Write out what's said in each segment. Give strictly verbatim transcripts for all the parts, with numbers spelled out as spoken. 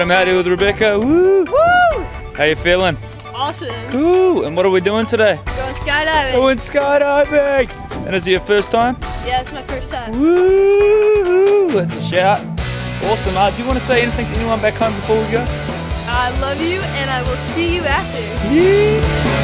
I'm out here with Rebecca. Woo! Woo! How you feeling? Awesome. Cool. And what are we doing today? Going skydiving. Going skydiving. And is it your first time? Yeah, it's my first time. Woo! That's a shout. Awesome. Uh, do you want to say anything to anyone back home before we go? I love you, and I will see you after. Yeah.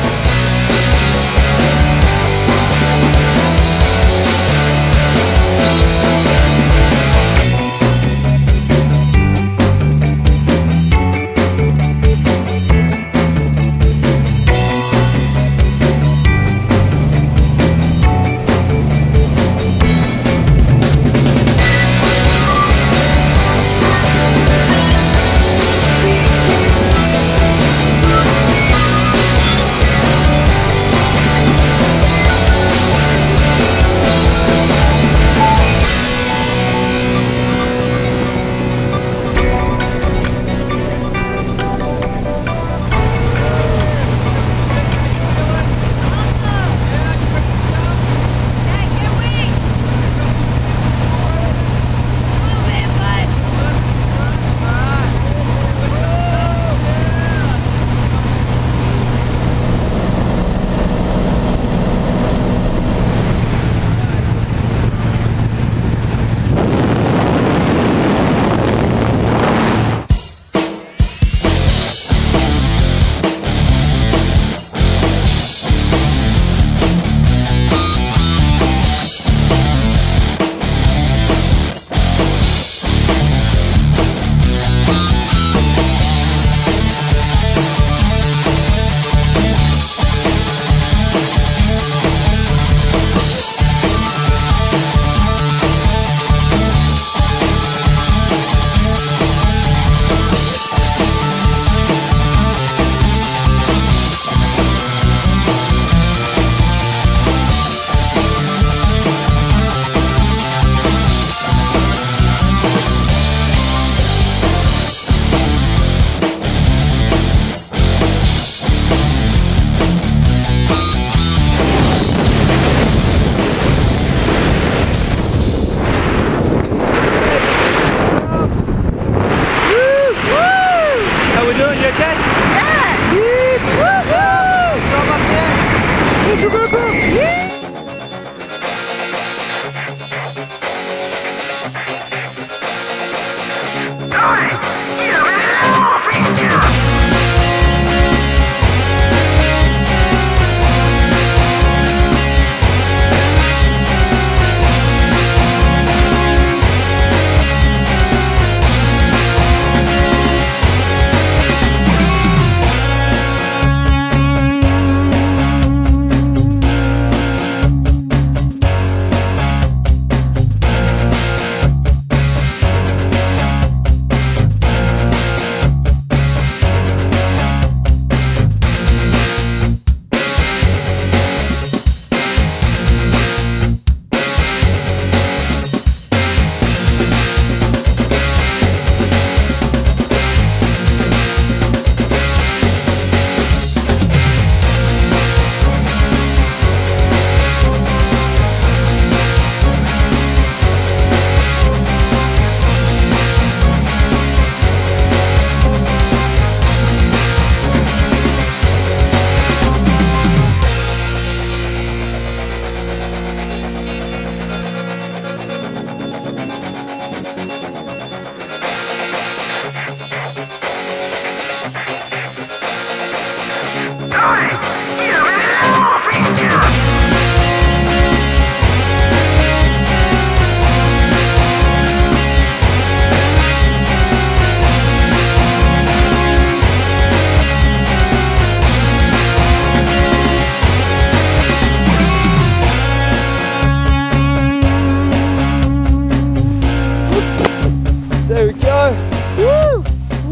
There we go. Woo!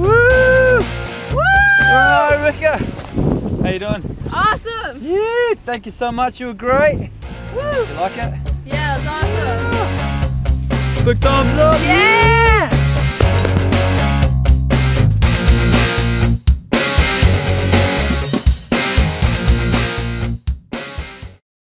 Woo! Woo! Alright, Rebecca. How you doing? Awesome! Yeah, thank you so much. You were great. Woo! You like it? Yeah, it was awesome. Big thumbs up. Yeah!